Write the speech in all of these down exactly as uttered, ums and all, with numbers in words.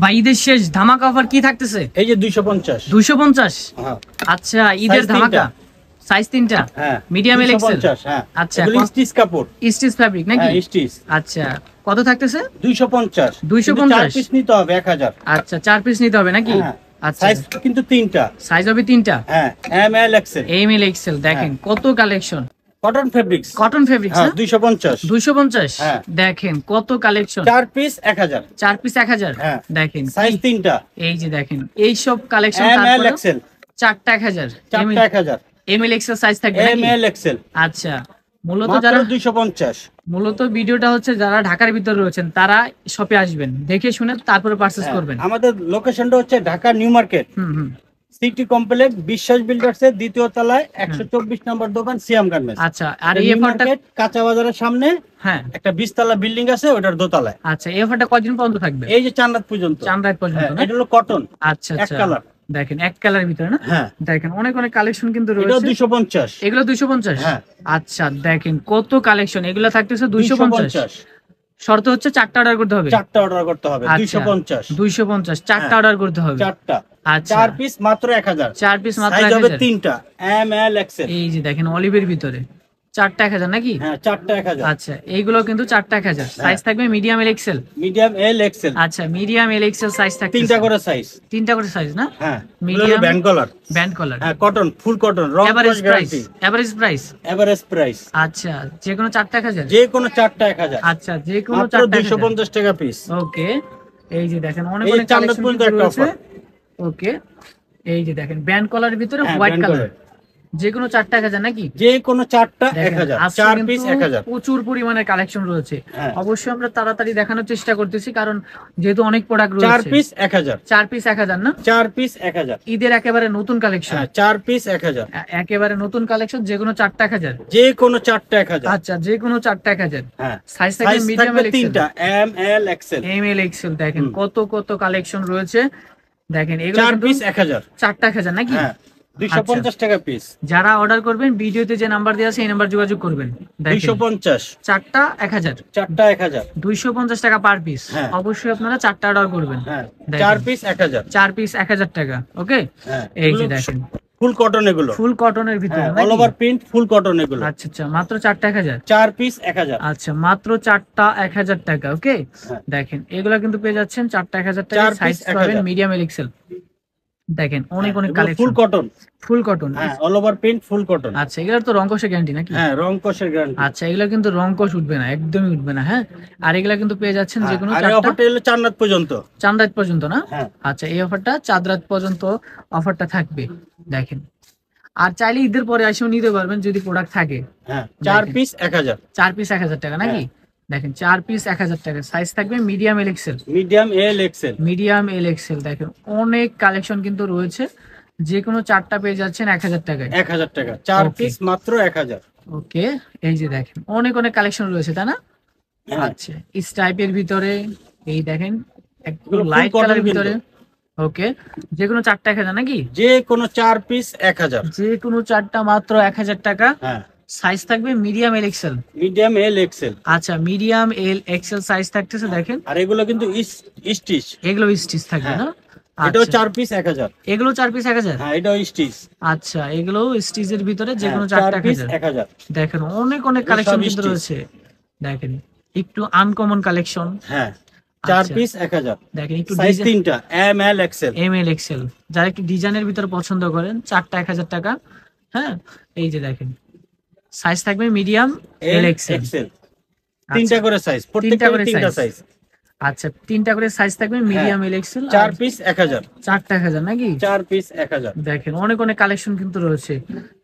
ভাই ঈদের শেষ ধামাকা অফার কি থাকতেছে? এই যে দুইশো পঞ্চাশ দুইশো পঞ্চাশ। হ্যাঁ আচ্ছা ঈদের ধামাকা সাইজ তিনটা। হ্যাঁ মিডিয়াম এল এক্সেল। হ্যাঁ আচ্ছা এগুলো স্টিচ কাপড়, স্টিচ ফ্যাব্রিক নাকি? হ্যাঁ স্টিচ। আচ্ছা কত থাকতেছে? দুইশো পঞ্চাশ। দুইশো পঞ্চাশ চার পিস নিতে হবে এক হাজার। আচ্ছা চার পিস নিতে হবে নাকি? আচ্ছা সাইজ কিন্তু তিনটা, সাইজ হবে তিনটা। হ্যাঁ M L XL. M L XL দেখেন কত collection. Cotton fabrics, cotton fabrics না? দুইশো পঞ্চাশ। দুইশো পঞ্চাশ হ্যাঁ দেখেন কত কালেকশন। চার পিস এক হাজার। চার পিস এক হাজার। হ্যাঁ দেখেন সাইজ তিনটা। এই যে দেখেন এই সব কালেকশন এম এল এক্সেল চারটা এক হাজার। চারটা এক হাজার। এম এল এক্সেল সাইজ থাকবে নাকি? M L XL. আচ্ছা মূলত যারা দুইশো পঞ্চাশ, মূলত ভিডিওটা হচ্ছে যারা ঢাকার ভিতরে রয়েছেন তারা শপে আসবেন, দেখে শুনে তারপরে পারচেজ করবেন। আমাদের লোকেশনটা হচ্ছে ঢাকা নিউ মার্কেট, হুম হুম সিটি কমপ্লেক্স, বিশ্বাস বিল্ডার্স এর দ্বিতীয় তলায় একশো চব্বিশ নম্বর দোকান, সিয়াম গার্মেন্টস। আচ্ছা আর এই অফারটা কাঁচা বাজারের সামনে হ্যাঁ একটা বিশ তলা বিল্ডিং আছে, ওটার দোতলায়। আচ্ছা এই অফারটা কতদিন পর্যন্ত থাকবে? এই যে চাঁদরাত পর্যন্ত। চাঁদরাত পর্যন্ত না? এটা হলো কটন। আচ্ছা এক আচ্ছা কালার। দেখেন এক কালারের ভিতরে না? হ্যাঁ দেখেন অনেক অনেক কালেকশন কিন্তু রয়েছে। এটা দুইশো পঞ্চাশ। এগুলো দুইশো পঞ্চাশ। হ্যাঁ আচ্ছা দেখেন কত কালেকশন, এগুলো থাকতেছে দুইশো পঞ্চাশ। শর্ত হচ্ছে চারটা অর্ডার করতে হবে। চারটা অর্ডার করতে হবে। দুইশো পঞ্চাশ। দুইশো পঞ্চাশ চারটা অর্ডার করতে হবে। চারটা। আচ্ছা চার পিস মাত্র এক হাজার। চার পিস মাত্র সাইজ এক হবে হাজার। তিনটা, এম এল এক্সেল। এই যে দেখেন অলিভের ভিতরে চারটা এক হাজার নাকি? হ্যাঁ চারটা এক হাজার। আচ্ছা এইগুলো কিন্তু চারটা এক হাজার। সাইজ থাকবে medium L XL. Medium L XL. আচ্ছা মিডিয়াম এল এক্সেল সাইজ থাকবে তিনটা করে সাইজ। তিনটা করে সাইজ না? হ্যাঁ medium band collar. Band collar. হ্যাঁ কটন, ফুল কটন, রং average wash price. Guarantee. Average price. Average price. আচ্ছা যে কোনো চারটা এক হাজার। যে কোনো চারটা এক হাজার। আচ্ছা যে কোনো মাত্র চারটা দুইশো পঞ্চাশ টাকা পিস। ওকে এই যে দেখেন অনেক এই অনেক চাঁদরাত কালেকশন পর্যন্ত একটা রয়েছে। অফার। ওকে এই যে দেখেন ব্যান্ড কলার ভিতরে হ্যাঁ, হোয়াইট ব্যান্ড কালার। কলার। যে কোনো চারটা এক হাজার নাকি? যে কোনো চারটা এক দেখেন, হাজার। আজকে চার কিন্তু পিস এক হাজার। প্রচুর পরিমাণে কালেকশন রয়েছে। হ্যাঁ। অবশ্যই আমরা তাড়াতাড়ি দেখানোর চেষ্টা করতেছি কারণ যেহেতু অনেক প্রোডাক্ট চার রয়েছে। পিস এক হাজার। চার পিস এক হাজার না? চার পিস এক হাজার। ঈদের একেবারে নতুন কালেকশন। হ্যাঁ চার পিস এক হাজার। একেবারে নতুন কালেকশন যে কোনো চারটা এক হাজার। যে কোনো চারটা এক হাজার। আচ্ছা যে কোনো চারটা এক হাজার। হ্যাঁ সাইজ থাকবে মিডিয়াম এল এক্সেল। তিনটা, M L XL. M L XL দেখেন কত কত কালেকশন রয়েছে। দেখেন এগুলো চার কিন্তু পিস এক হাজার। চারটা এক হাজার নাকি? হ্যাঁ দুইশো পঞ্চাশ টাকা পিস। যারা অর্ডার করবেন ভিডিওতে যে নাম্বার দেওয়া আছে এই নাম্বার যোগাযোগ করবেন। দুইশো পঞ্চাশ। চারটা এক হাজার। চারটা এক হাজার। দুইশো পঞ্চাশ টাকা পার পিস। হ্যাঁ। অবশ্যই আপনারা চারটা অর্ডার করবেন। হ্যাঁ দেখেন। চার পিস এক হাজার। চার পিস এক হাজার টাকা। ওকে হ্যাঁ এই যে দেখেন ফুল কটন এগুলো। ফুল কটনের ভিতরে all over print, full cotton এগুলো। আচ্ছা আচ্ছা মাত্র চারটা এক হাজার। চার পিস এক হাজার। আচ্ছা মাত্র চারটা এক হাজার টাকা। ওকে দেখেন এগুলা কিন্তু পেয়ে যাচ্ছেন চারটা এক হাজার টাকা। সাইজ পাবেন মিডিয়াম এল এক্সেল। দেখেন অনেক অনেক collection. Full cotton. Full cotton. হ্যাঁ all over print, full cotton. আচ্ছা এগুলোর তো রং কষের গ্যারান্টি নাকি? হ্যাঁ রং কষের গ্যারান্টি। আচ্ছা এগুলা কিন্তু রং কষ উঠবে না, একদমই উঠবে না। হ্যাঁ আর এগুলা কিন্তু পেয়ে যাচ্ছেন যে কোনো আর চারটা। অফারটা হলো চাঁদরাত পর্যন্ত। চাঁদরাত পর্যন্ত না? হ্যাঁ আচ্ছা এই অফারটা চাঁদরাত পর্যন্ত অফারটা থাকবে। দেখেন আর চাইলে ঈদের পরে এসেও নিতে পারবেন যদি প্রোডাক্ট থাকে। হ্যাঁ চার পিস এক হাজার। চার পিস এক হাজার টাকা নাকি? দেখেন চার পিস এক হাজার টাকা। সাইজ থাকবে medium L XL. Medium L XL. Medium L XL. দেখেন অনেক কালেকশন কিন্তু রয়েছে। যে কোনো চারটা পেয়ে যাচ্ছেন এক হাজার টাকায়। এক হাজার টাকা চার পিস মাত্র এক হাজার। ওকে এই যে দেখেন অনেক অনেক কালেকশন রয়েছে তাই না? আচ্ছা এই টাইপের ভিতরে এই দেখেন একটু লাইট কালারের ভিতরে। ওকে যে কোনো চারটা এক হাজার নাকি? যে কোনো চার পিস এক হাজার। যে কোনো চারটা মাত্র এক হাজার টাকা। হ্যাঁ সাইজ থাকবে medium L XL. Medium L XL. আচ্ছা মিডিয়াম এল এক্সেল সাইজ থাকতেছে দেখেন। আর এগুলো কিন্তু স্টিচ। এগুলো স্টিচ থাকবে না? এটাও চার পিস এক হাজার। এগুলো চার পিস এক হাজার। হ্যাঁ এটাও স্টিচ। আচ্ছা এগুলো স্টিচের ভিতরে যে কোনো চারটা পিস এক হাজার। দেখেন অনেক অনেক কালেকশন কিন্তু রয়েছে। দেখেন একটু আনকমন কালেকশন। হ্যাঁ চার পিস এক হাজার। দেখেন একটু সাইজ তিনটা, M L XL. M L XL. যারা একটু ডিজাইনের ভিতরে পছন্দ করেন চারটা এক হাজার টাকা। হ্যাঁ এই যে দেখেন সাইজ থাকবে মিডিয়াম এল এক্সেল। তিনটা করে সাইজ, প্রত্যেকটা করে তিনটা সাইজ। আচ্ছা তিনটা করে সাইজ থাকবে মিডিয়াম এল এক্সেল। চার পিস এক হাজার। চারটা এক হাজার নাকি? চার পিস এক হাজার। দেখেন অনেক অনেক কালেকশন কিন্তু রয়েছে।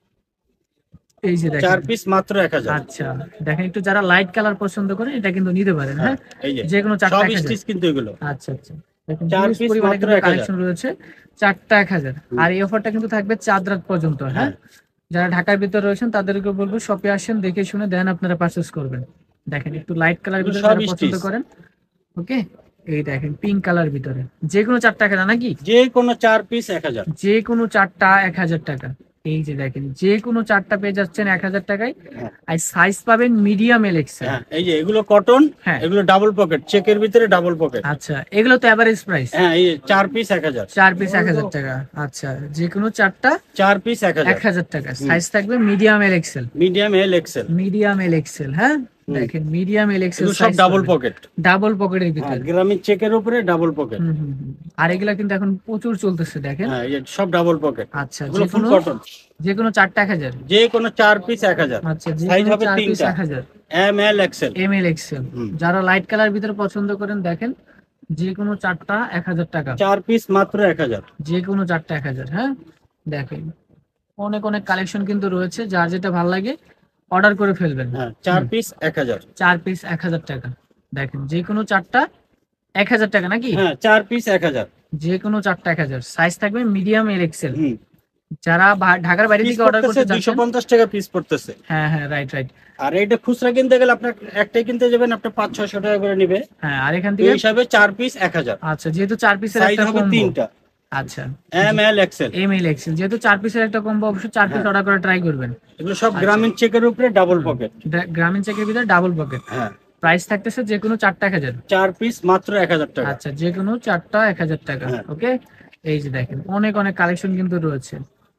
এই যে দেখেন চার পিস মাত্র এক হাজার। আচ্ছা দেখেন একটু যারা লাইট কালার পছন্দ করেন এটা কিন্তু নিতে পারেন। হ্যাঁ এই যে যে কোনো চারটা এক হাজার। সব স্টিচ কিন্তু এগুলো। আচ্ছা আচ্ছা দেখেন চার পিস মাত্র কালেকশন রয়েছে চারটা এক হাজার। আর এই অফারটা কিন্তু থাকবে চাঁদরাত পর্যন্ত। হ্যাঁ যারা ঢাকার ভিতরে রয়েছেন তাদেরকে বলবো শপে আসেন, দেখে শুনে দেন আপনারা পারচেজ করবেন। দেখেন একটু লাইট কালার ভিতরে যারা পছন্দ করেন। ওকে এই দেখেন পিঙ্ক কালার ভিতরে যে কোনো চারটা এক হাজার নাকি? যে কোনো চার পিস এক হাজার। যে কোনো চারটা এক হাজার টাকা। এই যে দেখেন যে কোনো চারটা পেয়ে যাচ্ছেন এক হাজার টাকায়। হ্যাঁ। আর সাইজ পাবেন মিডিয়াম এল এক্সেল। হ্যাঁ এই যে এগুলো কটন, হ্যাঁ এগুলো ডাবল পকেট, চেকের ভিতরে ডাবল পকেট। আচ্ছা এগুলো তো এভারেজ প্রাইস। হ্যাঁ এই যে চার পিস এক হাজার, চার পিস এক হাজার টাকা। আচ্ছা যে কোনো চারটা চার পিস এক হাজার, এক হাজার টাকা। সাইজ থাকবে medium L XL. Medium L XL, medium L XL. হ্যাঁ দেখেন মিডিয়াম এল এক্সেল সব ডাবল পকেট, ডাবল পকেটের ভিতরে। গ্রামীণ চেকের উপরে ডাবল পকেট। হুম হুম হুম। আর এগুলা কিন্তু এখন প্রচুর চলতেছে দেখেন। হ্যাঁ এই যে সব ডাবল পকেট। আচ্ছা এগুলো যে ফুল কোনো কটন, যে কোনো চারটা এক হাজার। যে কোনো চার পিস এক হাজার। আচ্ছা যে সাইজ কোনো হবে চার পিস তিনটা, এক হাজার। M L XL, M L XL. হুম। যারা লাইট কালার ভিতরে পছন্দ করেন দেখেন যে কোনো চারটা এক হাজার টাকা। চার পিস মাত্র এক হাজার, যে কোনো চারটা এক হাজার। হ্যাঁ দেখেন অনেক অনেক কালেকশন কিন্তু রয়েছে, যার যেটা ভালো লাগে অর্ডার করে ফেলবেন। হ্যাঁ চার পিস এক হাজার, চার পিস এক হাজার টাকা। দেখেন যে কোনো চারটা এক হাজার টাকা নাকি? হ্যাঁ চার পিস এক হাজার, যে কোনো চারটা এক হাজার। সাইজ থাকবে মিডিয়াম এল এক্সেল। হুম। যারা বা- ঢাকার বাইরে পিস থেকে অর্ডার করতে পড়তেছে দুইশো চাচ্ছেন, পঞ্চাশ টাকা পিস পড়তেছে। হ্যাঁ হ্যাঁ রাইট রাইট। আর এটা খুচরা কিনতে গেলে আপনার একটাই কিনতে যাবেন, আপনার পাঁচ ছয়শো টাকা করে নিবে। হ্যাঁ আর এখান এই থেকে হিসাবে চার পিস এক হাজার, আচ্ছা যেহেতু চার পিসের সাইজ একটা হবে কম্বো। তিনটা, আচ্ছা M L XL. M L XL যেহেতু চার পিসের একটা কম্বো, অবশ্যই চার পিস হ্যাঁ। অর্ডার করে ট্রাই করবেন। এগুলো সব গ্রামীণ চেকের উপরে ডাবল পকেট। গ্রা- গ্রামীণ চেকের ভিতরে ডাবল পকেট। হ্যাঁ প্রাইস থাকতেছে যে কোনো চারটা এক হাজার। চার পিস মাত্র এক হাজার টাকা। আচ্ছা যে কোনো চারটা এক হাজার টাকা। হ্যাঁ। ওকে এই যে দেখেন অনেক অনেক কালেকশন কিন্তু রয়েছে,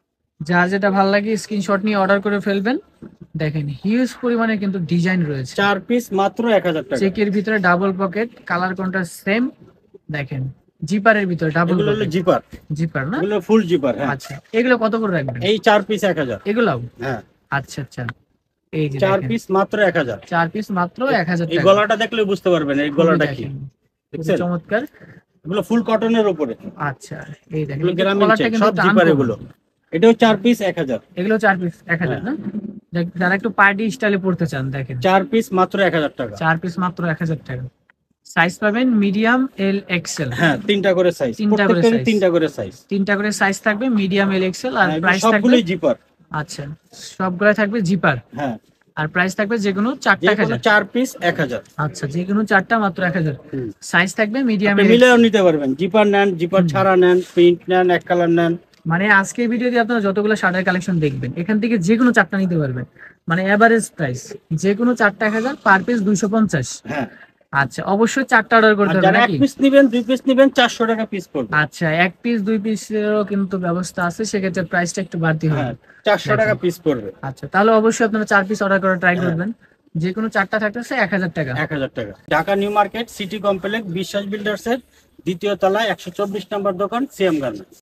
যার যেটা ভালো লাগে স্ক্রিনশট নিয়ে অর্ডার করে ফেলবেন। দেখেন হিউজ পরিমাণে কিন্তু ডিজাইন রয়েছে। চার পিস মাত্র এক হাজার টাকা। চেকের ভিতরে ডাবল পকেট, কালার কোনটা সেম। দেখেন জিপারের ভিতরে ডাবল এগুলো হলো পকেট। জিপার, জিপার না? এগুলো ফুল জিপার। হ্যাঁ আচ্ছা এগুলো কত করে রাখবেন? এই চার পিস এক হাজার। এগুলাও? হ্যাঁ আচ্ছা আচ্ছা এই যে চার দেখেন পিস মাত্র এক হাজার। চার পিস মাত্র এক হাজার এই টাকা। গলাটা দেখলে বুঝতে পারবেন এই গলাটা কি, দেখেন, খুবই দেখছেন? চমৎকার। এগুলো ফুল কটনের উপরে, আচ্ছা এই দেখেন এগুলো এই গ্রামীণ কলারটা চেক, কিন্তু সব একটু জিপার uncommon। এগুলো। এটাও চার পিস এক হাজার, এগুলো চার পিস এক হাজার না? দেখ- যারা একটু পার্টি স্টাইলে পড়তে চান দেখেন চার পিস মাত্র এক হাজার টাকা। চার পিস মাত্র এক হাজার টাকা। সাইজ পাবেন মিডিয়াম এল এক্সেল। হ্যাঁ তিনটা করে সাইজ, তিনটা করে প্রত্যেকটারই size। তিনটা করে সাইজ। তিনটা করে সাইজ থাকবে মিডিয়াম এল এক্সেল। আর প্রাইস থাকবে সবগুলোই জিপার। আচ্ছা সবগুলো থাকবে জিপার। হ্যাঁ আর প্রাইস থাকবে যে কোনো চারটা যে এক কোনো হাজার। চার পিস এক হাজার। আচ্ছা যে কোনো চারটা মাত্র এক হাজার। হুম। সাইজ থাকবে মিডিয়াম আপনি মিলেও নিতে পারবেন, জিপার নেন, জিপার ছাড়া নেন, প্রিন্ট নেন, এক কালার নেন। মানে আজকের ভিডিওতে আপনারা যতগুলো শার্টের কালেকশন দেখবেন এখান থেকে যে কোনো চারটা নিতে পারবেন। মানে এভারেজ প্রাইস যে কোনো চারটা এক হাজার, পার পিস দুইশো পঞ্চাশ। হ্যাঁ আচ্ছা অবশ্যই চারটা অর্ডার আর করতে হবে যারা এক নাকি? পিস নিবেন, দুই পিস নিবেন, চারশো টাকা পিস পড়বে। আচ্ছা এক পিস দুই পিসেরও কিন্তু ব্যবস্থা আছে, সেক্ষেত্রে প্রাইসটা একটু বাড়তি হবে। হ্যাঁ চারশো টাকা পিস পড়বে। আচ্ছা তাহলে অবশ্যই আপনারা চার পিস অর্ডার করে ট্রাই করবেন। যে কোনো চারটা থাকতেছে এক হাজার টাকা। এক হাজার টাকা। Dhaka new market city complex Biswas builders এর দ্বিতীয় তলায় একশো চব্বিশ নম্বর দোকান, সিএম গার্মেন্টস।